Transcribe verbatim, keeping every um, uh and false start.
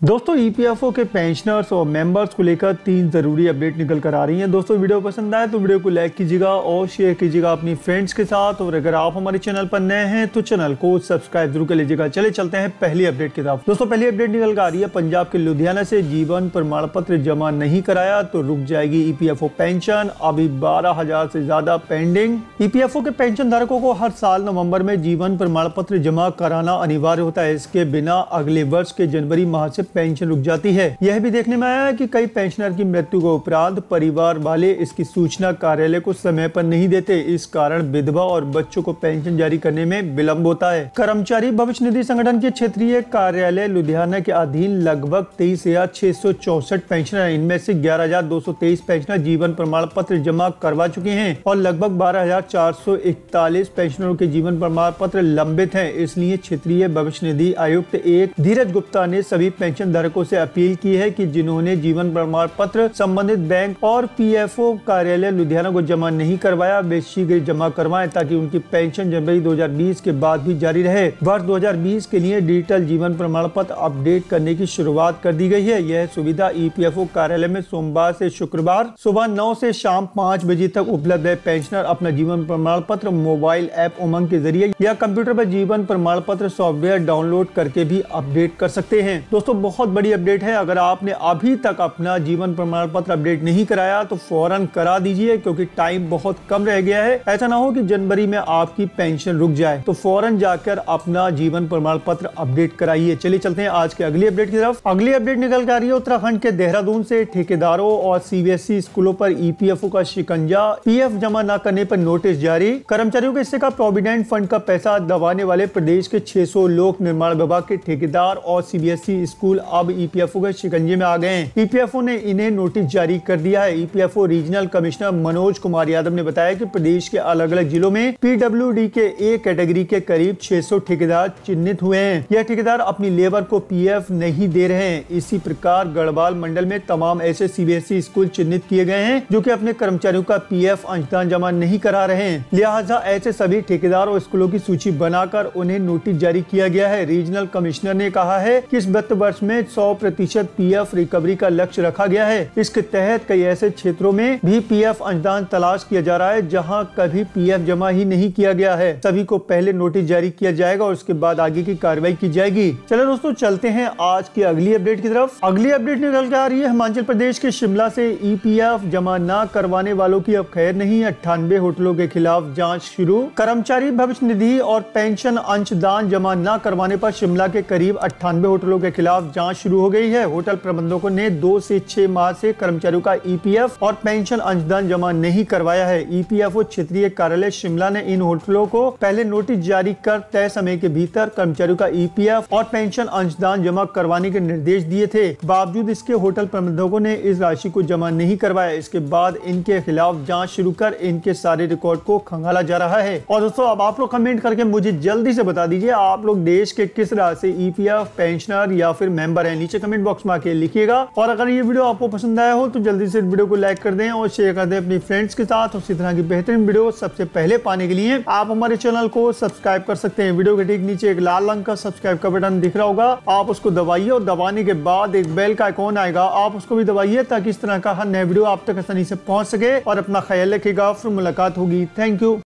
दोस्तों ईपीएफओ के पेंशनर्स और मेंबर्स को लेकर तीन जरूरी अपडेट निकल कर आ रही हैं। दोस्तों वीडियो पसंद आए तो वीडियो को लाइक कीजिएगा और शेयर कीजिएगा अपनी फ्रेंड्स के साथ, और अगर आप हमारे चैनल पर नए हैं तो चैनल को सब्सक्राइब जरूर कर लीजिएगा। चले चलते हैं पहली अपडेट की तरफ। दोस्तों पहली अपडेट निकल कर आ रही है पंजाब के लुधियाना से। जीवन प्रमाण पत्र जमा नहीं कराया तो रुक जाएगी ईपीएफओ पेंशन, अभी बारह हजार से ज्यादा पेंडिंग। ईपीएफओ के पेंशन धारकों को हर साल नवंबर में जीवन प्रमाण पत्र जमा कराना अनिवार्य होता है। इसके बिना अगले वर्ष के जनवरी माह से पेंशन रुक जाती है। यह भी देखने में आया है कि कई पेंशनर की मृत्यु के उपरांत परिवार वाले इसकी सूचना कार्यालय को समय पर नहीं देते। इस कारण विधवा और बच्चों को पेंशन जारी करने में विलंब होता है। कर्मचारी भविष्य निधि संगठन के क्षेत्रीय कार्यालय लुधियाना के अधीन लगभग तेईस हजार छह सौ चौसठ पेंशनर, इनमें से ग्यारह हजार दो सौ तेईस पेंशनर जीवन प्रमाण पत्र जमा करवा चुके हैं और लगभग बारह हजार चार सौ इकतालीस पेंशनरों के जीवन प्रमाण पत्र लंबित हैं। इसलिए क्षेत्रीय भविष्य निधि आयुक्त एक धीरज गुप्ता ने सभी पेंशन धारकों से अपील की है कि जिन्होंने जीवन प्रमाण पत्र संबंधित बैंक और पीएफओ कार्यालय लुधियाना को जमा नहीं करवाया वे शीघ्र जमा करवाएं ताकि उनकी पेंशन जनवरी दो हजार बीस के बाद भी जारी रहे। वर्ष दो हजार बीस के लिए डिजिटल जीवन प्रमाण पत्र अपडेट करने की शुरुआत कर दी गई है। यह सुविधा ईपीएफओ कार्यालय में सोमवार से शुक्रवार सुबह नौ से शाम पाँच बजे तक उपलब्ध है। पेंशनर अपना जीवन प्रमाण पत्र मोबाइल ऐप उमंग के जरिए या कंप्यूटर पर जीवन प्रमाण पत्र सॉफ्टवेयर डाउनलोड करके भी अपडेट कर सकते हैं। दोस्तों बहुत बड़ी अपडेट है। अगर आपने अभी तक अपना जीवन प्रमाण पत्र अपडेट नहीं कराया तो फौरन करा दीजिए, क्योंकि टाइम बहुत कम रह गया है। ऐसा ना हो कि जनवरी में आपकी पेंशन रुक जाए, तो फौरन जाकर अपना जीवन प्रमाण पत्र अपडेट कराइए। चलिए चलते हैं आज के अगली अपडेट की तरफ। अगली अपडेट निकल कर आ रही है उत्तराखंड के देहरादून से। ठेकेदारों और सीबीएसई स्कूलों पर ईपीएफओ का शिकंजा, पीएफ जमा न करने पर नोटिस जारी। कर्मचारियों के हिस्से का प्रोविडेंट फंड का पैसा दबाने वाले प्रदेश के छह सौ लोक निर्माण विभाग के ठेकेदार और सीबीएसई स्कूल अब ईपीएफओ के शिकंजे में आ गए हैं। ईपीएफओ ने इन्हें नोटिस जारी कर दिया है। EPFO regional commissioner Manoj Kumar Yadav ने बताया कि प्रदेश के अलग अलग जिलों में पीडब्ल्यूडी के ए कैटेगरी के करीब छह सौ ठेकेदार चिन्हित हुए हैं। यह ठेकेदार अपनी लेबर को पीएफ नहीं दे रहे हैं। इसी प्रकार गढ़वाल मंडल में तमाम ऐसे सीबीएसई स्कूल चिन्हित किए गए हैं जो कि अपने कर्मचारियों का पीएफ अंशदान जमा नहीं करा रहे हैं। लिहाजा ऐसे सभी ठेकेदार और स्कूलों की सूची बनाकर उन्हें नोटिस जारी किया गया है। रीजनल कमिश्नर ने कहा है कि इस वित्त वर्ष में सौ प्रतिशत पीएफ रिकवरी का लक्ष्य रखा गया है। इसके तहत कई ऐसे क्षेत्रों में भी पीएफ अंशदान तलाश किया जा रहा है जहां कभी पीएफ जमा ही नहीं किया गया है। सभी को पहले नोटिस जारी किया जाएगा और उसके बाद आगे की कार्रवाई की जाएगी। चलो दोस्तों चलते हैं आज की अगली अपडेट की तरफ। अगली अपडेट निकल के आ रही है हिमाचल प्रदेश के शिमला से। ईपीएफ जमा न करवाने वालों की अब खैर नहीं, अट्ठानबे होटलों के खिलाफ जाँच शुरू। कर्मचारी भविष्य निधि और पेंशन अंशदान जमा न करवाने पर शिमला के करीब अट्ठानबे होटलों के खिलाफ जाँच शुरू हो गई है। होटल प्रबंधकों ने दो से छह माह से कर्मचारियों का ईपीएफ और पेंशन अंशदान जमा नहीं करवाया है। ईपीएफओ क्षेत्रीय कार्यालय शिमला ने इन होटलों को पहले नोटिस जारी कर तय समय के भीतर कर्मचारियों का ईपीएफ और पेंशन अंशदान जमा करवाने के निर्देश दिए थे। बावजूद इसके होटल प्रबंधकों ने इस राशि को जमा नहीं करवाया। इसके बाद इनके खिलाफ जाँच शुरू कर इनके सारे रिकॉर्ड को खंगाला जा रहा है। और दोस्तों अब आप लोग कमेंट करके मुझे जल्दी से बता दीजिए आप लोग देश के किस राज्य से ईपीएफ पेंशनर या फिर मेंबर है, नीचे कमेंट बॉक्स में आके लिखिएगा। और अगर ये वीडियो आपको पसंद आया हो तो जल्दी से वीडियो को लाइक कर दें और शेयर कर दें अपनी फ्रेंड्स के साथ। उसी तरह की बेहतरीन वीडियो सबसे पहले पाने के लिए आप हमारे चैनल को सब्सक्राइब कर सकते हैं। वीडियो के ठीक नीचे एक लाल रंग का सब्सक्राइब का बटन दिख रहा होगा, आप उसको दबाइए और दबाने के बाद एक बेल का आइकॉन आएगा, आप उसको भी दबाइए ताकि इस तरह का हर नया वीडियो आप तक आसानी से पहुंच सके। और अपना ख्याल रखिएगा, फिर मुलाकात होगी। Thank you.